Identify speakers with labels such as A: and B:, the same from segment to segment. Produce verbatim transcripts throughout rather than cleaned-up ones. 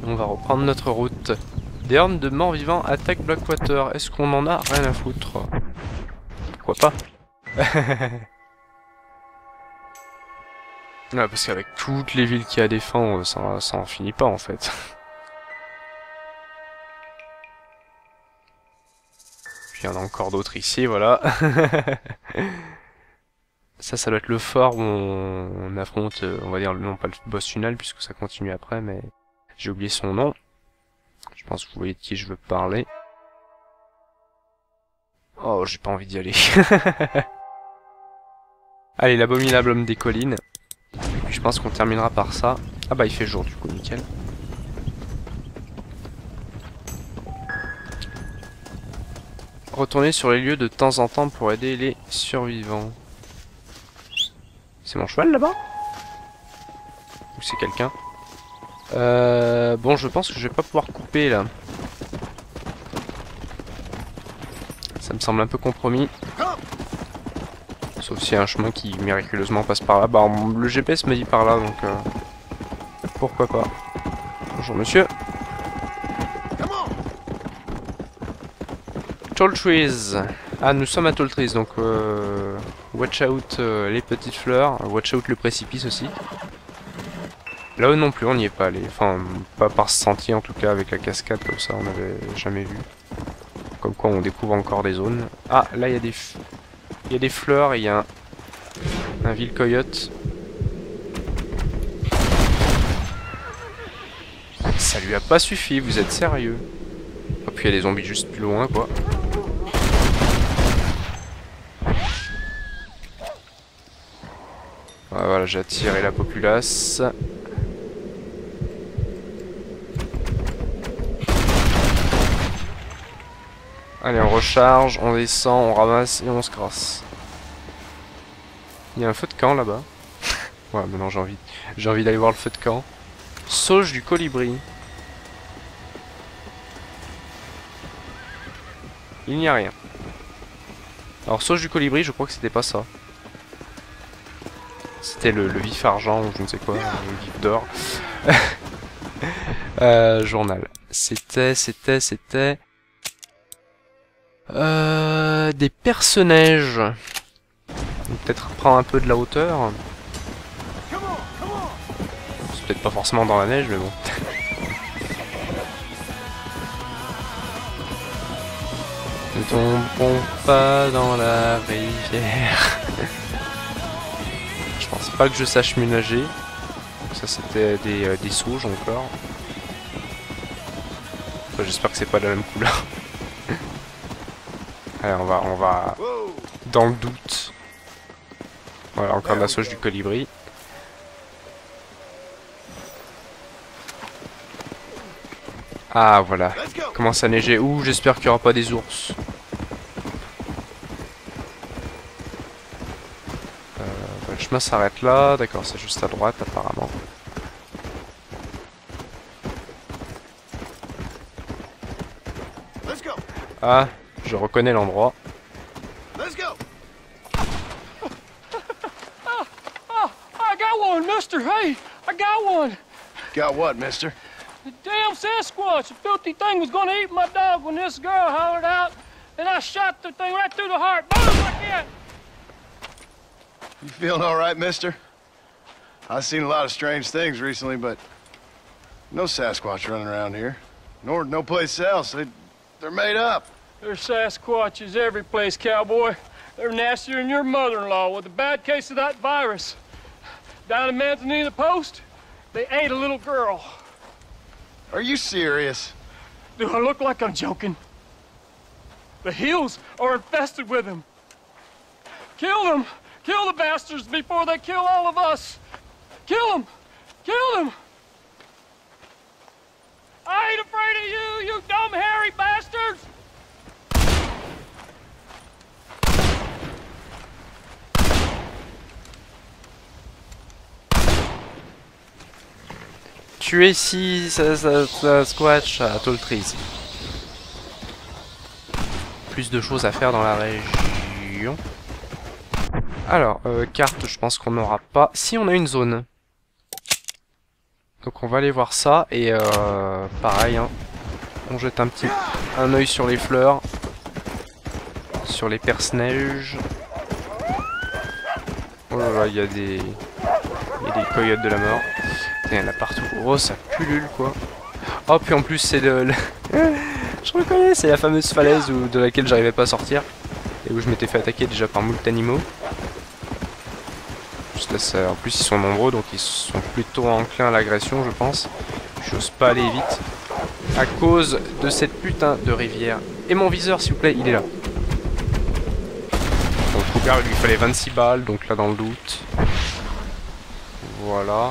A: On va reprendre notre route. Des hordes de morts vivants attaquent Blackwater. Est-ce qu'on en a rien à foutre? Pourquoi pas? Ouais, parce qu'avec toutes les villes qu'il y a à défendre, ça, ça en finit pas en fait. Puis il y en a encore d'autres ici, voilà. Ça, ça doit être le fort où on, on affronte, on va dire, non pas le boss final, puisque ça continue après, mais j'ai oublié son nom. Je pense que vous voyez de qui je veux parler. Oh, j'ai pas envie d'y aller. Allez, l'abominable homme des collines. Et puis je pense qu'on terminera par ça. Ah bah il fait jour du coup, nickel. Retourner sur les lieux de temps en temps pour aider les survivants. C'est mon cheval là-bas? Ou c'est quelqu'un? Euh... Bon, je pense que je vais pas pouvoir couper là. Ça me semble un peu compromis. Sauf s'il y a un chemin qui miraculeusement passe par là. Bah, le G P S me dit par là, donc... Euh, pourquoi pas. Bonjour monsieur. Tall Trees. Ah, nous sommes à Tall Trees, donc... Euh, watch out euh, les petites fleurs. Watch out le précipice aussi. Là-haut non plus, on n'y est pas allé. Enfin, pas par ce sentier en tout cas, avec la cascade comme ça, on n'avait jamais vu. Comme quoi on découvre encore des zones. Ah, là il y a des... Il y a des fleurs et il y a un, un ville coyote. Ça lui a pas suffi, vous êtes sérieux? Oh, puis il y a des zombies juste plus loin, quoi. Ah, voilà, j'ai attiré la populace. Allez, on recharge, on descend, on ramasse et on se crasse. Il y a un feu de camp là-bas. Ouais, mais non, j'ai envie, j'ai envie d'aller voir le feu de camp. Sauge du colibri. Il n'y a rien. Alors, sauge du colibri, je crois que c'était pas ça. C'était le, le vif argent ou je ne sais quoi, le vif d'or. euh, journal. C'était, c'était, c'était... Euh, des personnages. Peut-être prendre un peu de la hauteur. C'est peut-être pas forcément dans la neige, mais bon. Ne tombons pas dans la rivière. Je pense pas que je sache mieux nager. Donc ça c'était des, euh, des sauges encore. Enfin, j'espère que c'est pas de la même couleur. Allez, on va, on va dans le doute. Voilà, encore de la sauge du colibri. Ah, voilà. Commence à neiger. Ouh, j'espère qu'il n'y aura pas des ours. Euh, bah, le chemin s'arrête là. D'accord, c'est juste à droite, apparemment. Ah, je reconnais l'endroit.
B: Mister, hey, I got one.
C: Got what, mister?
B: The damn Sasquatch. The filthy thing was gonna eat my dog when this girl hollered out, and I shot the thing right through the heart. Boom, like that.
C: You feeling all right, mister? I've seen a lot of strange things recently, but no Sasquatch running around here. Nor no place else. They, they're made up.
B: There's Sasquatches every place, cowboy. They're nastier than your mother-in-law with a bad case of that virus. Down in Manzanita Post, they ate a little girl.
C: Are you serious?
B: Do I look like I'm joking? The hills are infested with them. Kill them! Kill the bastards before they kill all of us! Kill them! Kill them! I ain't afraid of you, you dumb hairy bastards!
A: Tuer ici, ça, ça, ça squash à Tall Trees. Plus de choses à faire dans la région. Alors, euh, carte, je pense qu'on n'aura pas. Si, on a une zone. Donc on va aller voir ça et euh, pareil, hein, on jette un petit un œil sur les fleurs, sur les perce-neige. Oh là là, il y a des il y a des coyotes de la mort. Il y en a partout. Oh, ça pullule quoi. Oh, puis en plus c'est le, le... je reconnais, c'est la fameuse falaise où, de laquelle j'arrivais pas à sortir et où je m'étais fait attaquer déjà par moult animaux. Juste là, ça... En plus ils sont nombreux donc ils sont plutôt enclins à l'agression je pense. J'ose pas aller vite à cause de cette putain de rivière. Et mon viseur s'il vous plaît, il est là. Donc le cougar il lui fallait vingt-six balles donc là dans le doute. Voilà.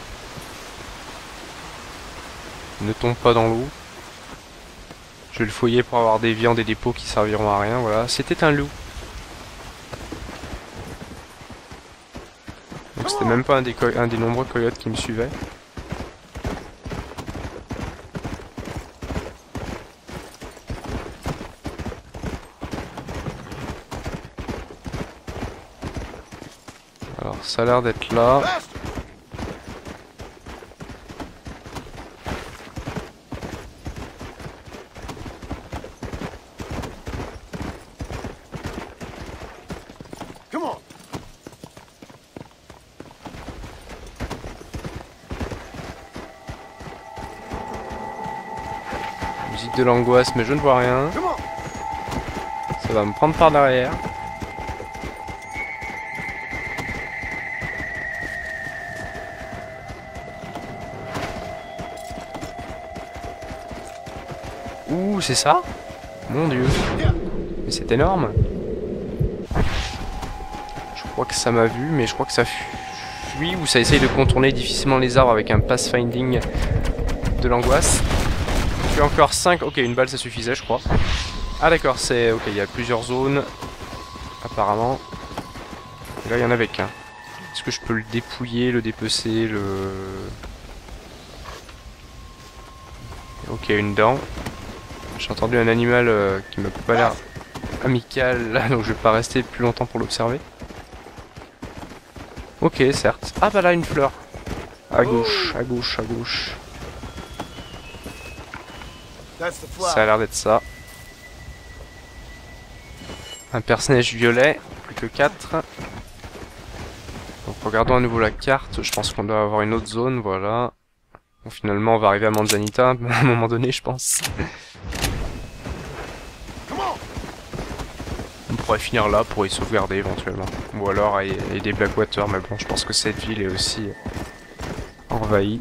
A: Ne tombe pas dans l'eau. Je vais le fouiller pour avoir des viandes et des pots qui serviront à rien. Voilà, c'était un loup. Donc c'était même pas un des, un des nombreux coyotes qui me suivaient. Alors ça a l'air d'être là. Musique de l'angoisse, mais je ne vois rien. Ça va me prendre par derrière. Ouh, c'est ça? Mon dieu. Mais c'est énorme. Je crois que ça m'a vu, mais je crois que ça fuit ou ça essaye de contourner difficilement les arbres avec un pathfinding de l'angoisse. Puis encore cinq. Ok, une balle ça suffisait, je crois. Ah d'accord, c'est... Ok, il y a plusieurs zones. Apparemment. Et là, il y en avait qu'un. Est-ce que je peux le dépouiller, le dépecer, le... Ok, une dent. J'ai entendu un animal euh, qui m'a pas l'air amical, là, donc je vais pas rester plus longtemps pour l'observer. Ok, certes. Ah bah là, une fleur. À gauche, à gauche, à gauche. Ça a l'air d'être ça. Un personnage violet, plus que quatre. Donc regardons à nouveau la carte, je pense qu'on doit avoir une autre zone, voilà. Bon, finalement on va arriver à Manzanita à un moment donné je pense. On pourrait finir là pour y sauvegarder éventuellement. Ou alors à aider Blackwater, mais bon je pense que cette ville est aussi envahie.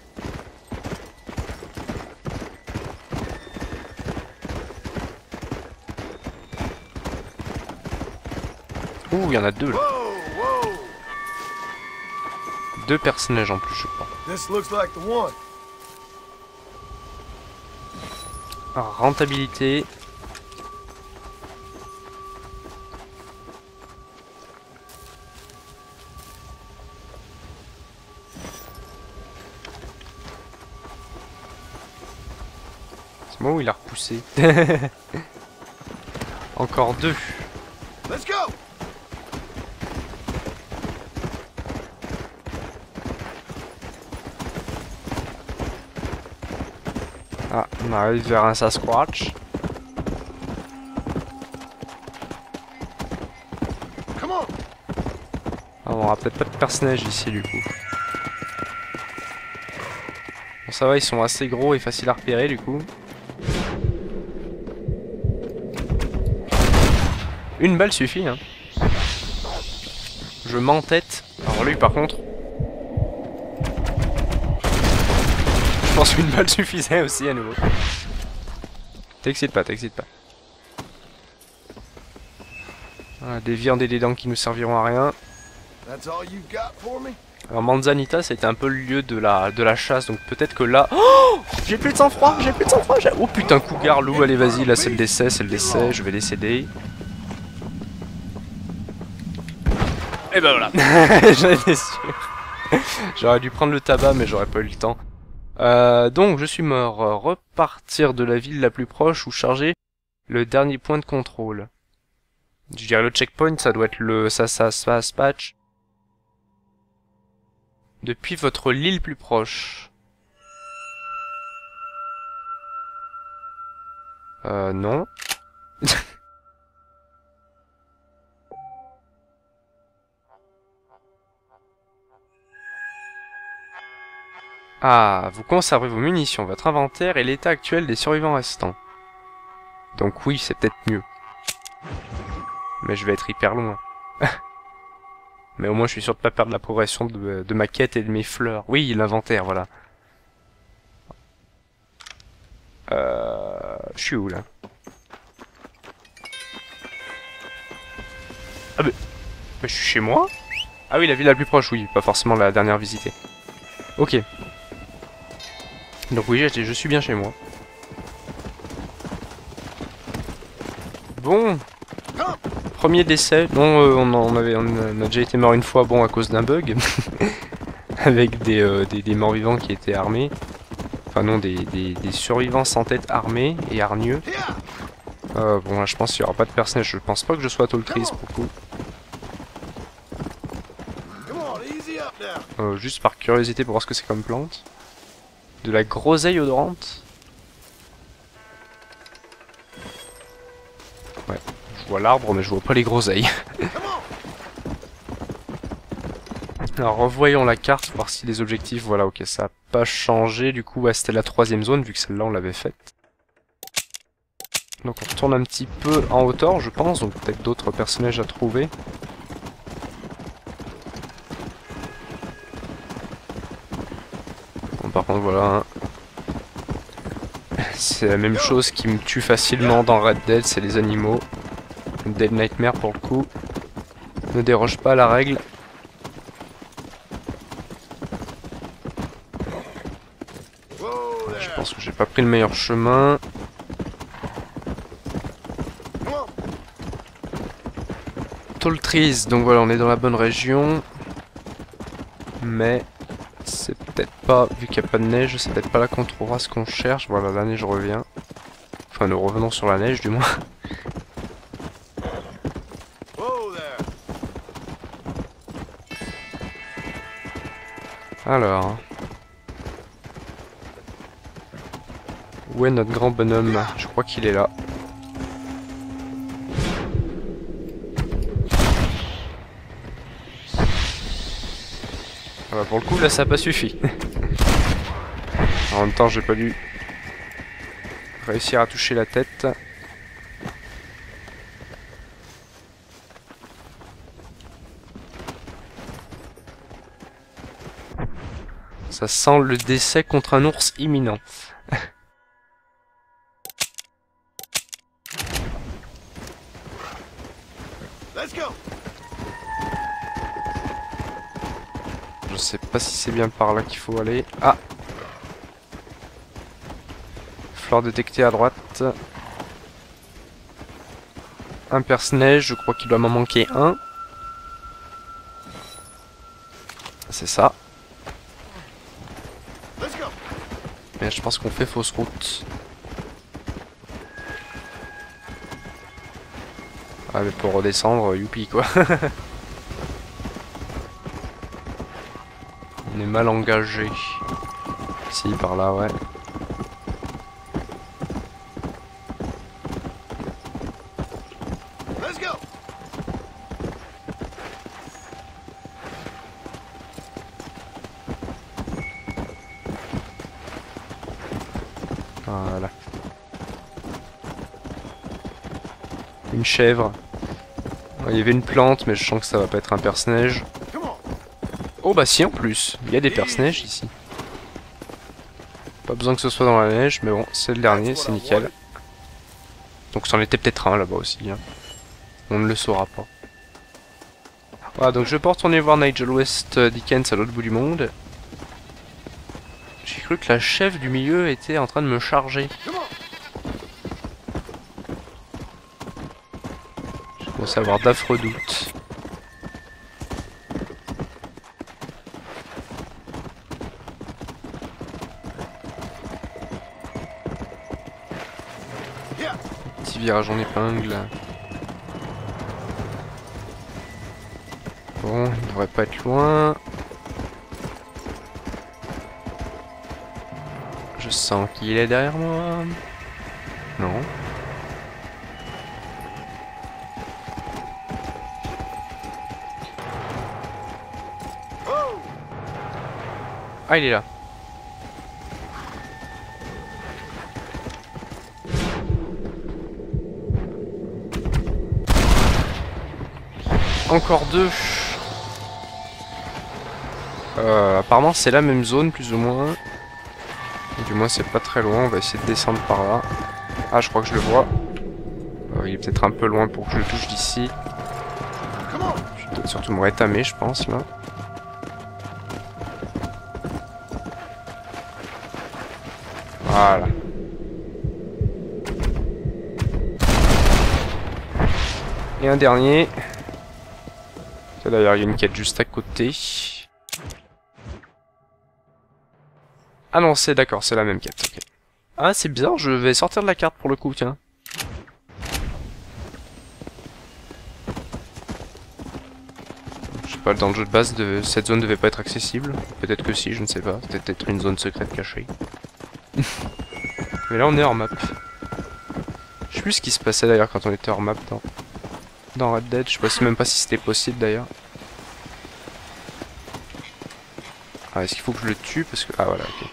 A: Ouh, il y en a deux là. Deux personnages en plus, je crois. Alors, rentabilité. C'est moi où il a repoussé. Encore deux. Let's go. Ah, on arrive vers un Sasquatch. Ah, on aura peut-être pas de personnage ici du coup. Bon ça va, ils sont assez gros et faciles à repérer du coup. Une balle suffit hein. Je m'entête. Alors lui par contre... Je pense qu'une balle suffisait aussi à nouveau. T'excites pas, t'excites pas. Voilà, des viandes et des dents qui nous serviront à rien. Alors Manzanita c'était un peu le lieu de la, de la chasse, donc peut-être que là... Oh, j'ai plus de sang-froid, j'ai plus de sang-froid. Oh putain, cougar, loup, allez vas-y, là c'est le décès, c'est le décès, je vais décéder. Et ben voilà, j'en étais sûr. J'aurais dû prendre le tabac mais j'aurais pas eu le temps. Euh, donc je suis mort. Repartir de la ville la plus proche ou charger le dernier point de contrôle. Je dirais le checkpoint, ça doit être le Sasquatch. Depuis votre île plus proche. Euh, non. Ah, vous conservez vos munitions, votre inventaire et l'état actuel des survivants restants. Donc oui, c'est peut-être mieux. Mais je vais être hyper loin. Mais au moins je suis sûr de pas perdre la progression de, de ma quête et de mes fleurs. Oui, l'inventaire, voilà. Euh... Je suis où là? Ah mais... mais je suis chez moi? Ah oui, la ville la plus proche, oui, pas forcément la dernière visitée. Ok. Donc oui, je, je suis bien chez moi. Bon. Premier décès. Non, euh, on, en avait, on a déjà été mort une fois, bon, à cause d'un bug. Avec des, euh, des, des morts-vivants qui étaient armés. Enfin non, des, des, des survivants sans tête armés et hargneux. Euh, bon, là, je pense qu'il n'y aura pas de personnage. Je pense pas que je sois Toltris pour le coup. Euh, juste par curiosité pour voir ce que c'est comme plante. De la groseille odorante. Ouais, je vois l'arbre mais je vois pas les groseilles. Alors revoyons la carte, voir si les objectifs, voilà, ok, ça a pas changé. Du coup, ouais, c'était la troisième zone vu que celle-là on l'avait faite. Donc on retourne un petit peu en hauteur, je pense, donc peut-être d'autres personnages à trouver. Bon, par contre, voilà, hein. C'est la même chose qui me tue facilement dans Red Dead, c'est les animaux. Dead Nightmare pour le coup ne déroge pas à la règle. Je pense que j'ai pas pris le meilleur chemin. Toltris, donc voilà, on est dans la bonne région. Mais c'est peut-être pas, vu qu'il n'y a pas de neige, c'est peut-être pas là qu'on trouvera ce qu'on cherche. Voilà, la neige revient. Enfin, nous revenons sur la neige du moins. Alors... où est notre grand bonhomme? Je crois qu'il est là. Ah bah pour le coup là ça a pas suffi. En même temps j'ai pas dû réussir à toucher la tête. Ça sent le décès contre un ours imminent. Je sais pas si c'est bien par là qu'il faut aller. Ah! Fleur détectée à droite. Un perce-neige, je crois qu'il doit m'en manquer un. C'est ça. Mais je pense qu'on fait fausse route. Ah mais pour redescendre, youpi quoi. On est mal engagé. Si, par là, ouais. Voilà. Une chèvre. Il y avait une plante, mais je sens que ça va pas être un perce-neige. Oh bah si, en plus. Il y a des perce-neiges ici. Pas besoin que ce soit dans la neige, mais bon, c'est le dernier, c'est nickel. Donc c'en était peut-être un là-bas aussi. Hein. On ne le saura pas. Voilà, donc je peux retourner voir Nigel West Dickens à l'autre bout du monde. J'ai cru que la chef du milieu était en train de me charger. Je commence à avoir d'affreux doutes. Petit virage en épingle. Bon, il devrait pas être loin. Je sens qu'il est derrière moi. Non. Ah, il est là. Encore deux. Euh, apparemment c'est la même zone plus ou moins. Du moins c'est pas très loin, on va essayer de descendre par là. Ah, je crois que je le vois. Euh, il est peut-être un peu loin pour que je le touche d'ici. Je vais peut-être surtout me rétamer, je pense, là. Voilà. Et un dernier. D'ailleurs, il y a une quête juste à côté. Ah non, c'est d'accord, c'est la même quête. Okay. Ah, c'est bizarre, je vais sortir de la carte pour le coup, tiens. Je sais pas, dans le jeu de base, de... cette zone devait pas être accessible. Peut-être que si, je ne sais pas. C'était peut-être une zone secrète cachée. Mais là, on est hors map. Je sais plus ce qui se passait d'ailleurs quand on était hors map dans, dans Red Dead. Je sais même pas si c'était possible d'ailleurs. Ah, est-ce qu'il faut que je le tue parce que... Ah voilà, ok.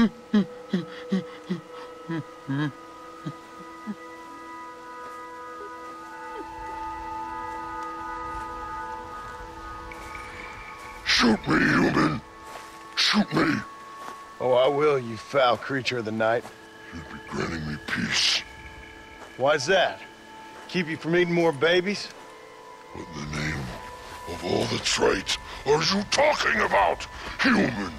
C: Shoot me, human! Shoot me! Oh, I will, you foul creature of the night. You'd be granting me peace. Why's that? Keep you from eating more babies? What in the name of all that's right are you talking about, human?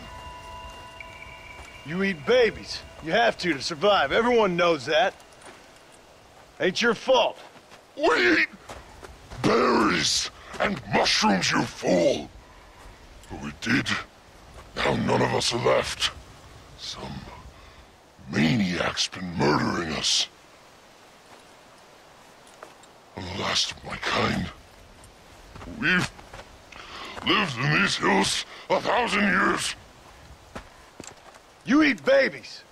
C: You eat babies. You have to to survive. Everyone knows that. Ain't your fault. We eat berries and mushrooms, you fool. But we did. Now none of us are left. Some maniac's been murdering us. I'm the last of my kind. We've lived in these hills a thousand years. You eat babies.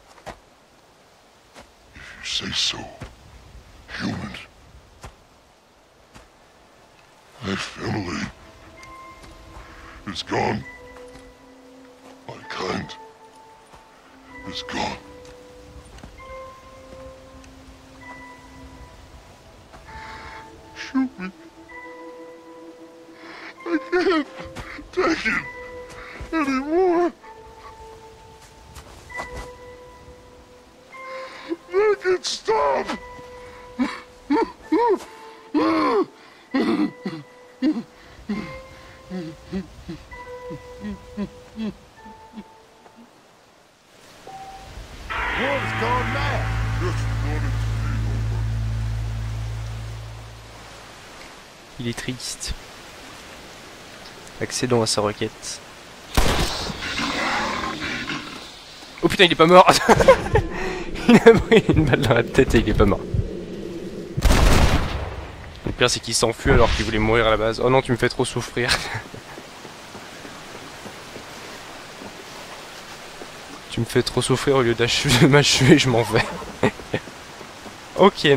C: If you say so, human. My family is gone. My kind is gone. Shoot me. I can't take it anymore. Make it stop. World's gone mad. Just wanted to be over.
A: Il est triste. Accédons à sa requête. Oh putain, il est pas mort. Il a pris une balle dans la tête et il est pas mort. Le pire c'est qu'il s'enfuit alors qu'il voulait mourir à la base. Oh non, tu me fais trop souffrir. Tu me fais trop souffrir, au lieu de m'achever, je m'en vais. Ok.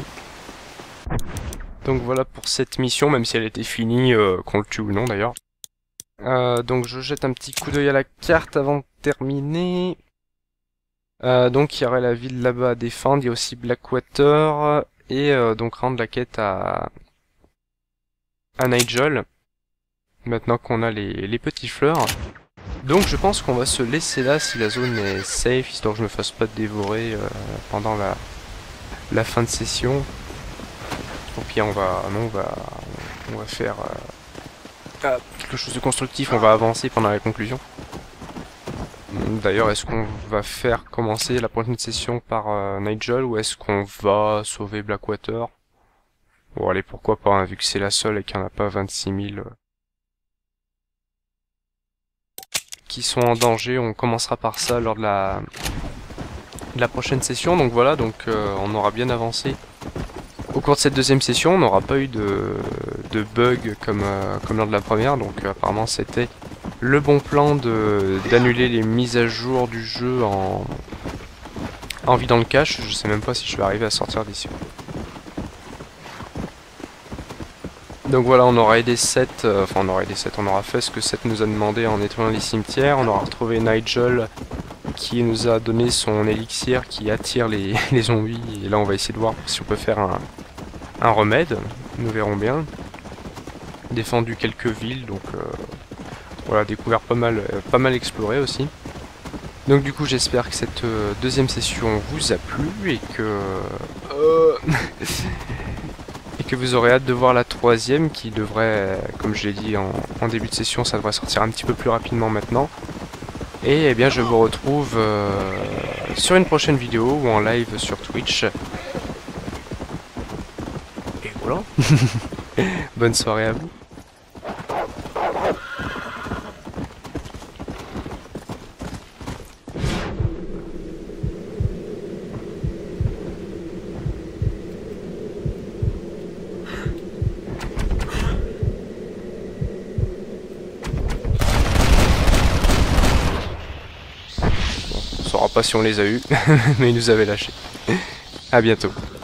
A: Donc voilà pour cette mission, même si elle était finie, euh, qu'on le tue ou non d'ailleurs. Euh, donc je jette un petit coup d'œil à la carte avant de terminer. Euh, donc il y aurait la ville là-bas à défendre, il y a aussi Blackwater, et euh, donc rendre la quête à, à Nigel, maintenant qu'on a les, les petites fleurs. Donc je pense qu'on va se laisser là si la zone est safe, histoire que je me fasse pas dévorer euh, pendant la, la fin de session. Au pire on va, non, on va, on va faire euh, quelque chose de constructif, on va avancer pendant la conclusion. D'ailleurs, est-ce qu'on va faire commencer la prochaine session par euh, Nigel ou est-ce qu'on va sauver Blackwater? Bon allez, pourquoi pas, hein, vu que c'est la seule et qu'il n'y en a pas vingt-six mille euh, qui sont en danger, on commencera par ça lors de la, de la prochaine session. Donc voilà, donc euh, on aura bien avancé. Au cours de cette deuxième session, on n'aura pas eu de, de bugs comme, euh, comme lors de la première, donc euh, apparemment c'était le bon plan de d'annuler les mises à jour du jeu en, en vidant le cache. Je sais même pas si je vais arriver à sortir d'ici. Donc voilà, on aura aidé Seth, euh, enfin on aura aidé Seth, on aura fait ce que Seth nous a demandé en nettoyant les cimetières. On aura retrouvé Nigel qui nous a donné son élixir qui attire les, les zombies. Et là on va essayer de voir si on peut faire un, un remède, nous verrons bien. Défendu quelques villes, donc euh, voilà, découvert pas mal, euh, pas mal exploré aussi. Donc du coup j'espère que cette euh, deuxième session vous a plu et que... Euh... et que vous aurez hâte de voir la troisième qui devrait, comme je l'ai dit en, en début de session, ça devrait sortir un petit peu plus rapidement maintenant. Et eh bien je vous retrouve euh, sur une prochaine vidéo ou en live sur Twitch. Et voilà. Bonne soirée à vous. On saura pas si on les a eus, mais ils nous avaient lâchés. À bientôt.